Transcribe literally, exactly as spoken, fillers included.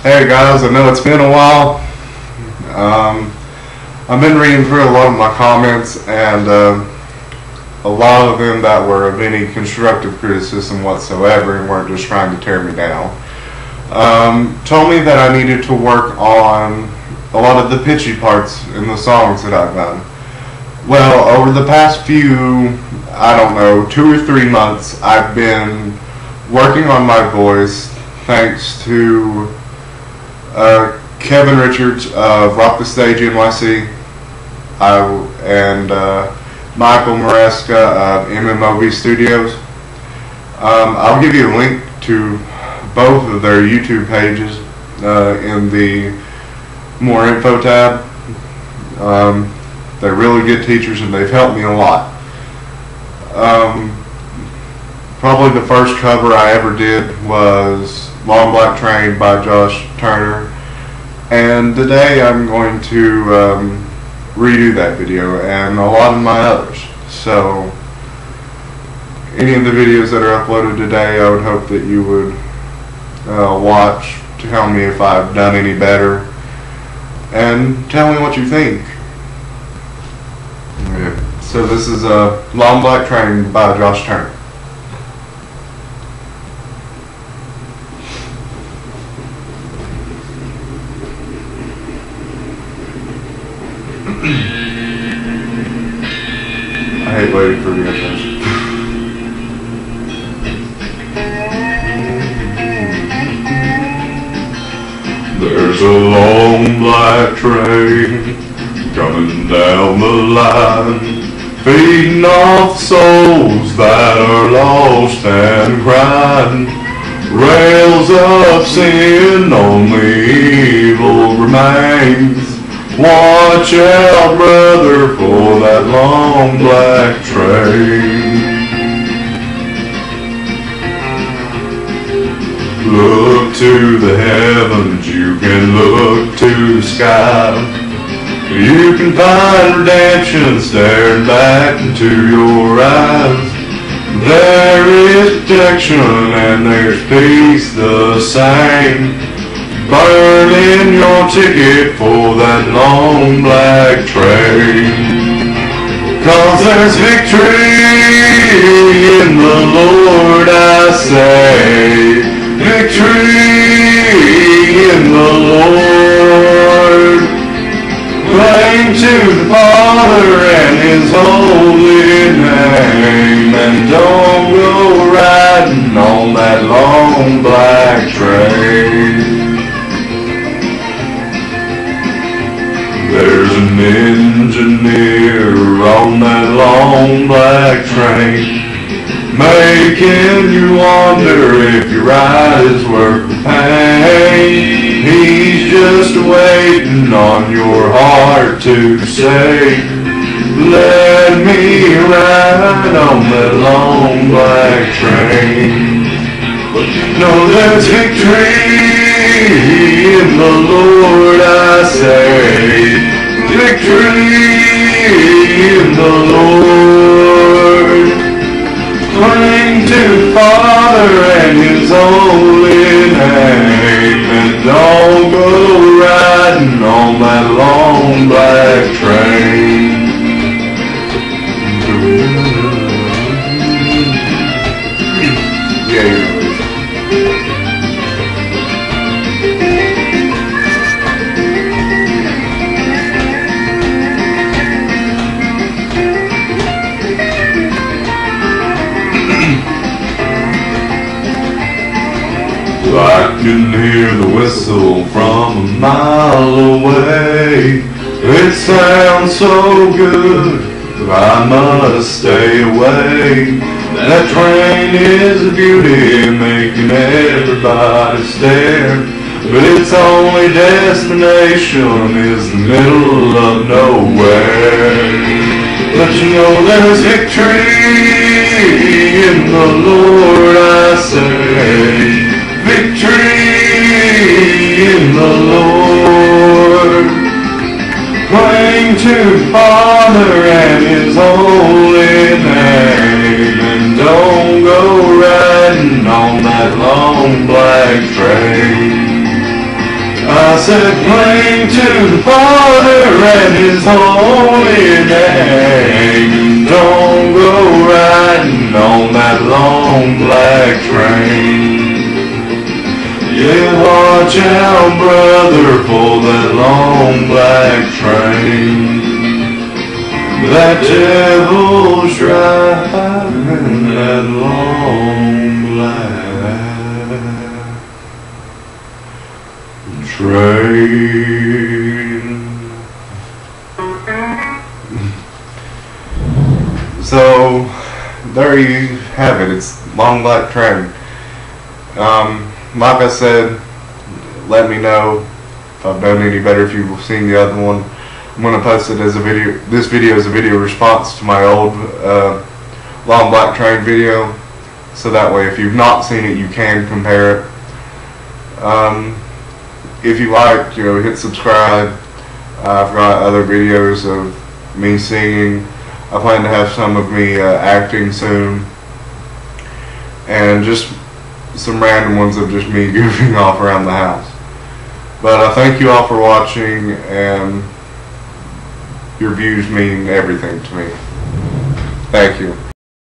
Hey guys, I know it's been a while. Um, I've been reading through a lot of my comments, and uh, a lot of them that were of any constructive criticism whatsoever and weren't just trying to tear me down. Um, told me that I needed to work on a lot of the pitchy parts in the songs that I've done. Well, over the past few, I don't know, two or three months, I've been working on my voice thanks to uh, Kevin Richards of Rock the Stage N Y C I, and uh, Michael Maresca of M M O V Studios. Um, I'll give you a link to both of their YouTube pages uh, in the More Info tab. Um, they're really good teachers and they've helped me a lot. Um, probably the first cover I ever did was Long Black Train by Josh Turner, and today I'm going to um, redo that video and a lot of my others. So any of the videos that are uploaded today, I would hope that you would uh, watch to tell me if I've done any better and tell me what you think. Okay. So this is a Long Black Train by Josh Turner. I hate waiting for the intros. There's a long black train coming down the line, feeding off souls that are lost and crying. Rails of sin, only evil remains. Watch out, brother, for that long black train. Look to the heavens, you can look to the sky. You can find redemption staring back into your eyes. There is protection and there's peace the same. Burn in your ticket for that long black train. Cause there's victory in the Lord, I say. Victory in the Lord. Cling to the Father and His holy name, and don't go riding on that long black train. There's an engineer on that long black train, making you wonder if your ride is worth the pain. He's just waiting on your heart to say, let me ride on that long black train. No, there's victory in the Lord, I say. Victory in the Lord. Cling to the Father and His holy name, and don't go riding on that long black train. Yeah. I can hear the whistle from a mile away. It sounds so good, I must stay away. That train is a beauty, making everybody stare. But its only destination is the middle of nowhere. But you know there's victory in the Lord, I say. Victory in the Lord. Cling to the Father and His holy name, and don't go riding on that long black train. I said, cling to the Father and His holy name. Don't go riding on that long black train. Yeah, watch out, brother, for that long black train. That devil's driving that long black train. So there you have it. It's long black train. Um, like I said, let me know if I've done any better, if you've seen the other one. I'm going to post it as a video. This video is a video response to my old uh, long black train video, so that way if you've not seen it, you can compare it. Um, if you like, you know, hit subscribe. Uh, I've got other videos of me singing. I plan to have some of me uh, acting soon, and just some random ones of just me goofing off around the house. But I uh, thank you all for watching, and your views mean everything to me. Thank you.